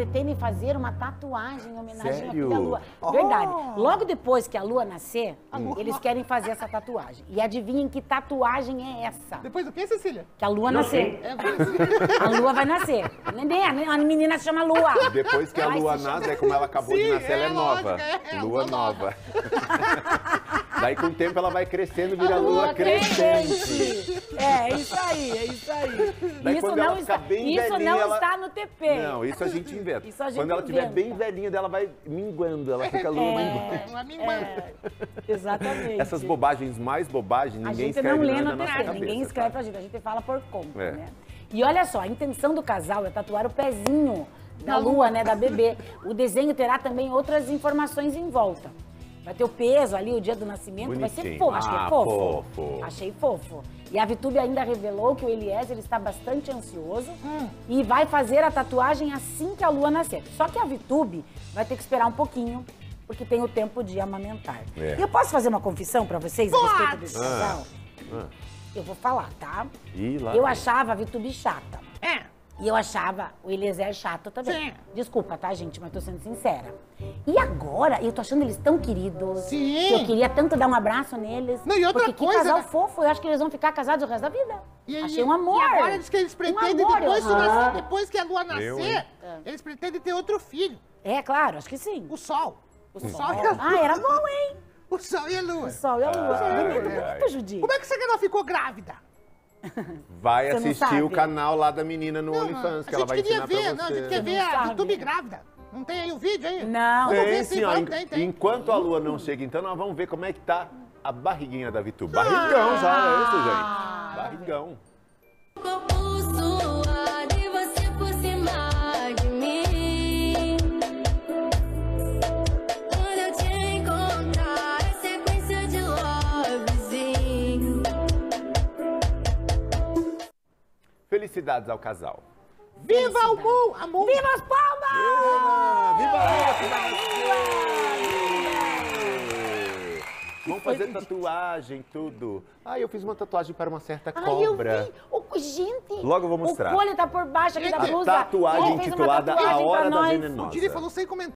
pretendem fazer uma tatuagem em homenagem à Sério? filha Lua. Verdade. Logo depois que a Lua nascer, eles querem fazer essa tatuagem. E adivinhem que tatuagem é essa? Depois do que, Cecília? Que a Lua nascer. É, A Lua vai nascer. A menina se chama Lua. Depois que a Vai Lua se nasce, chamar- é como ela acabou de Sim, nascer, ela é lógico, nova. é, Lua lua nova. Daí, com o tempo, ela vai crescendo, vira Lua crescente. É isso aí, é isso aí. Daí, Isso quando ela não, ficar está, bem isso velhinha, não ela- está no TP. Não, isso a gente inventa. Isso a gente Quando ela estiver inventa. bem velhinha, ela vai minguando, ela fica Lua minguando. Uma minguando. Exatamente. Essas bobagens mais bobagens, A ninguém gente escreve não lê na no nossa TP, cabeça. ninguém escreve tá? pra gente fala por conta, É. né? E olha só, a intenção do casal é tatuar o pezinho da Lua, né, da bebê. O desenho terá também outras informações em volta. Vai ter o peso ali, o dia do nascimento, vai ser Bonitinho. fofo, achei Ah, fofo. fofo. Achei fofo. E a Vitube ainda revelou que o Eliezer está bastante ansioso e vai fazer a tatuagem assim que a Lua nascer. Só que a Vitube vai ter que esperar um pouquinho, porque tem o tempo de amamentar. É. E eu posso fazer uma confissão pra vocês a respeito desse casal? Ah. Eu vou falar, tá? Ih, lá Eu vem. achava a Vitube chata. É. E eu achava o Eliezer chato também. Sim. Desculpa, tá, gente? Mas tô sendo sincera. E agora, eu tô achando eles tão queridos. Sim. Que eu queria tanto dar um abraço neles. Não, e outra porque coisa, que casal né? fofo. Eu acho que eles vão ficar casados o resto da vida. E- Achei um amor. E agora diz que eles pretendem, amor, depois, eu- depois que a Lua Eu, hein? nascer, eles pretendem ter outro filho. É, claro, acho que sim. O Sol. O Sol sol. e a Lua. Ah, era bom, hein? O Sol e a Lua. O sol e a lua. Bonito, ai. bonito, Judy. Como é que essa ela ficou grávida? Vai Você não assistir sabe? o canal lá da menina no OnlyFans, que a ela gente vai queria ensinar ver, pra não, a você. gente quer ver Não a sabe. YouTube grávida. Não tem aí o vídeo aí? Não. Vamos ver Tem se sim, ó. vamos, tem. Enquanto a Lua não chega, então nós vamos ver como é que tá a barriguinha da Vitu. Barrigão já, é isso, gente? Barrigão. Corpo suado, você por cima de mim. Quando eu te encontrar, é sequência de lovezinho. Felicidades ao casal. Viva o Mu! A Mu! Viva as palmas! Viva a Lua que nasceu! Vamos fazer tatuagem, tudo. Ah, eu fiz uma tatuagem para uma certa Ai, eu eu vi. Gente, Logo eu vou mostrar. o olho tá por baixo aqui da Gente, blusa. Tatuagem Ele fez uma intitulada A tatuagem pra Hora da nós. Venenosa. O Diri falou sem comentário.